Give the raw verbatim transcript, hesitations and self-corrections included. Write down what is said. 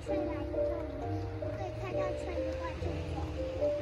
来的这里，可以看到春一花就走。